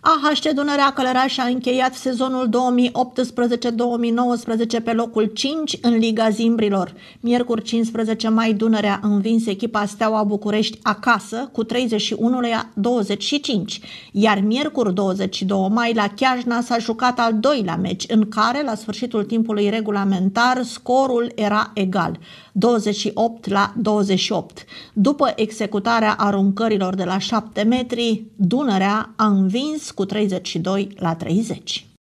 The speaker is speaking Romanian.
AHC Dunărea Călăraș a încheiat sezonul 2018-2019 pe locul 5 în Liga Zimbrilor. Miercuri 15 mai Dunărea a învins echipa Steaua București acasă cu 31-25, iar miercuri 22 mai la Chiajna s-a jucat al doilea meci, în care, la sfârșitul timpului regulamentar, scorul era egal, 28-28. După executarea aruncărilor de la 7 metri, Dunărea a învins cu 32-30.